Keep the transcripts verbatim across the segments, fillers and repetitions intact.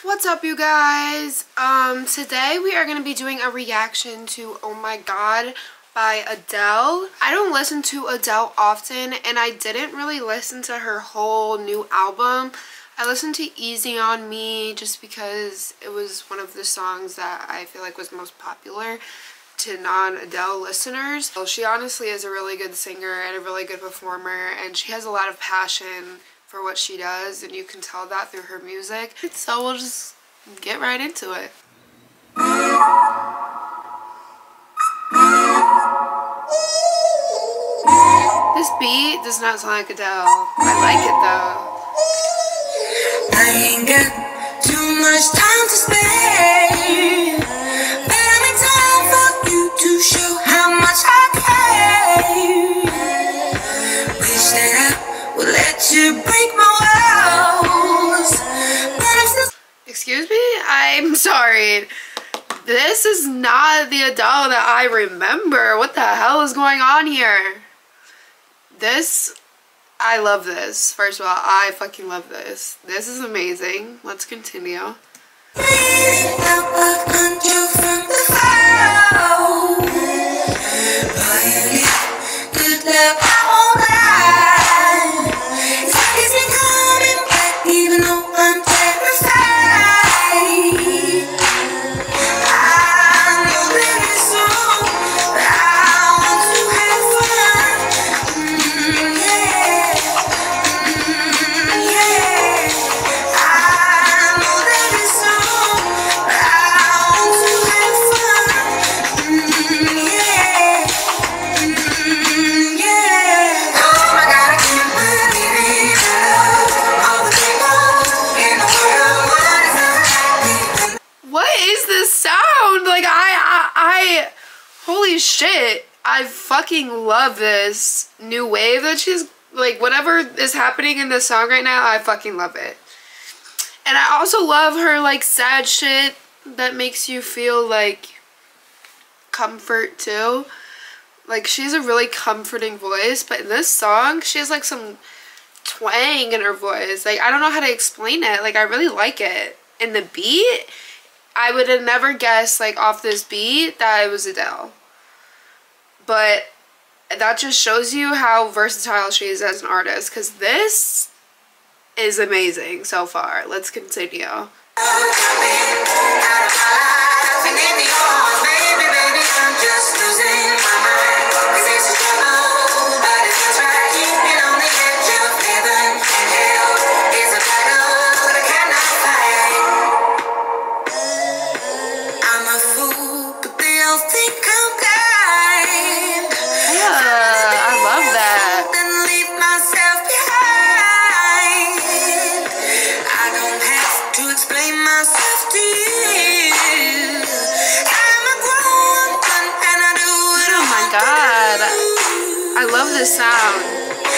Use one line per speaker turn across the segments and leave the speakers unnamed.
What's up, you guys? Um, today we are going to be doing a reaction to Oh My God by Adele. I don't listen to Adele often, and I didn't really listen to her whole new album. I listened to Easy on Me just because it was one of the songs that I feel like was most popular to non-Adele listeners. So she honestly is a really good singer and a really good performer, and she has a lot of passion for what she does, and you can tell that through her music. So we'll just get right into it. This beat does not sound like Adele. I like it though.
I ain't got too much time to spare, but I make time for you to show how much I care. Wish that I would let you break my walls, but I'm still.
Excuse me? I'm sorry. This is not the Adele that I remember. What the hell is going on here? This, I love this. First of all, I fucking love this. This is amazing. Let's continue. Holy shit, I fucking love this new wave that she's, like, whatever is happening in this song right now, I fucking love it. And I also love her, like, sad shit that makes you feel, like, comfort too. Like, she has a really comforting voice, but in this song, she has, like, some twang in her voice. Like, I don't know how to explain it. Like, I really like it. And the beat, I would have never guessed, like, off this beat that it was Adele. But that just shows you how versatile she is as an artist, because this is amazing so far. Let's continue. I love this sound.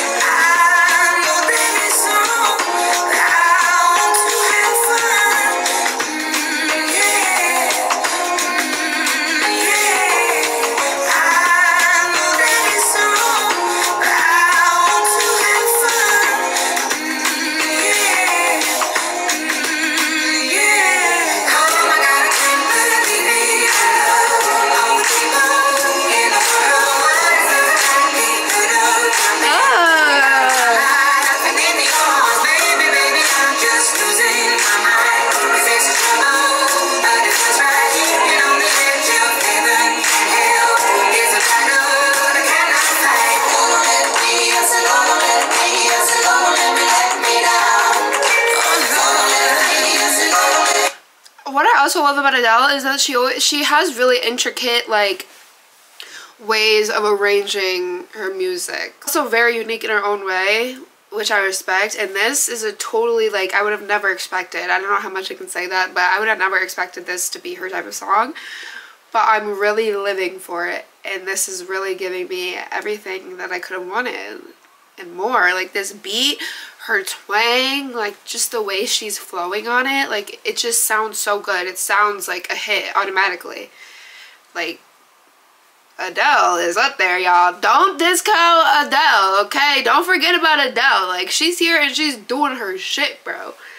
What I also love about Adele is that she always, she has really intricate, like, ways of arranging her music. Also very unique in her own way, which I respect. And this is a totally, like, I would have never expected. I don't know how much I can say that, but I would have never expected this to be her type of song. But I'm really living for it, and this is really giving me everything that I could have wanted and more. Like, this beat, her twang, like, just the way she's flowing on it, like, it just sounds so good. It sounds like a hit automatically. Like, Adele is up there, y'all. Don't discount Adele, okay? Don't forget about Adele. Like, she's here and she's doing her shit, bro.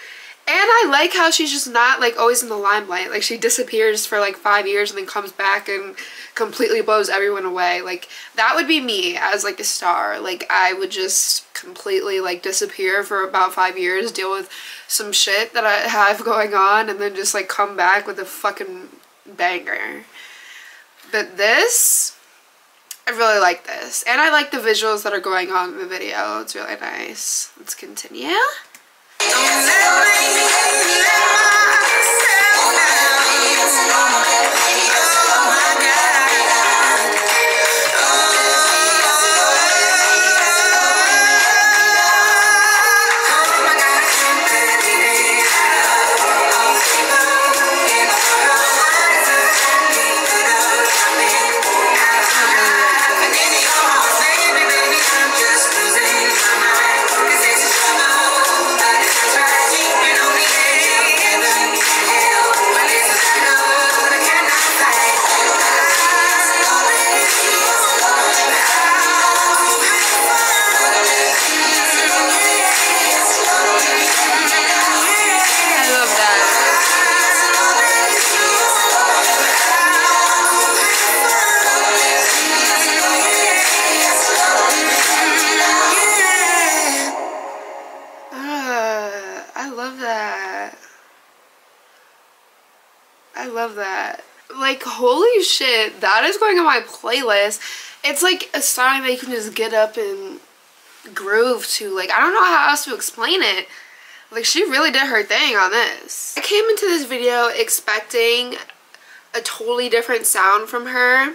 And I like how she's just not like always in the limelight. Like she disappears for like five years and then comes back and completely blows everyone away. Like that would be me as like a star. Like I would just completely like disappear for about five years, deal with some shit that I have going on, and then just like come back with a fucking banger. But this, I really like this. And I like the visuals that are going on in the video. It's really nice. Let's continue. I love that. Like, holy shit, that is going on my playlist. It's like a song that you can just get up and groove to. Like, I don't know how else to explain it. Like, she really did her thing on this. I came into this video expecting a totally different sound from her.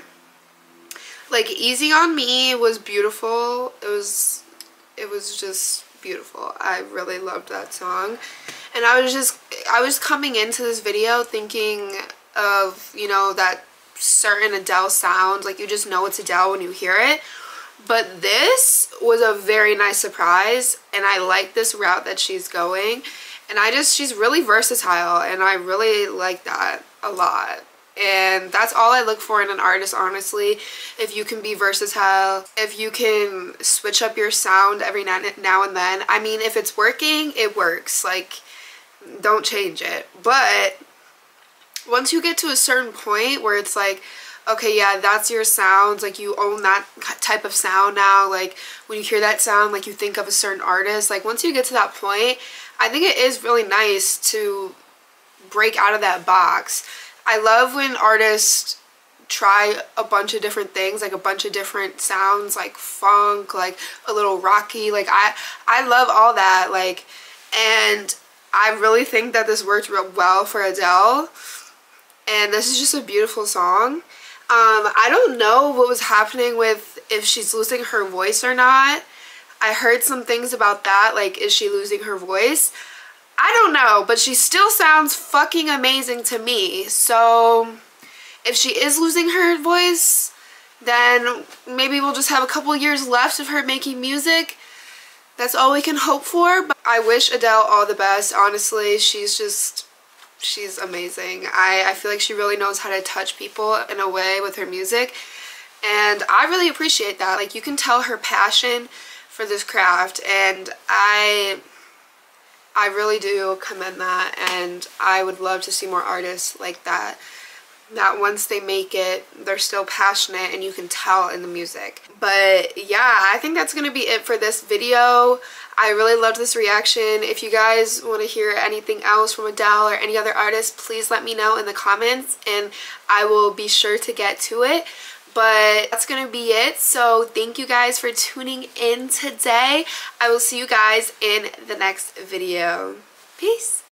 Like, Easy on Me was beautiful. It was, it was just beautiful. I really loved that song. And I was just, I was coming into this video thinking of, you know, that certain Adele sound. Like, you just know it's Adele when you hear it. But this was a very nice surprise. And I like this route that she's going. And I just, she's really versatile. And I really like that a lot. And that's all I look for in an artist, honestly. If you can be versatile, if you can switch up your sound every now and then. I mean, if it's working, it works. Like, don't change it. But once you get to a certain point where it's like, okay, yeah, that's your sound, like you own that type of sound now, like when you hear that sound, like you think of a certain artist, like once you get to that point, I think it is really nice to break out of that box. I love when artists try a bunch of different things, like a bunch of different sounds, like funk, like a little rocky, like I I love all that, like, and I really think that this worked real well for Adele, and this is just a beautiful song. Um, I don't know what was happening with if she's losing her voice or not. I heard some things about that, like is she losing her voice? I don't know, but she still sounds fucking amazing to me. So if she is losing her voice, then maybe we'll just have a couple years left of her making music. That's all we can hope for. But I wish Adele all the best. Honestly, she's just, she's amazing. I, I feel like she really knows how to touch people in a way with her music. And I really appreciate that. Like, you can tell her passion for this craft. And I... I really do commend that, and I would love to see more artists like that. That once they make it, they're still passionate and you can tell in the music. But yeah, I think that's going to be it for this video. I really loved this reaction. If you guys want to hear anything else from Adele or any other artist, please let me know in the comments and I will be sure to get to it. But that's going to be it. So thank you guys for tuning in today. I will see you guys in the next video. Peace.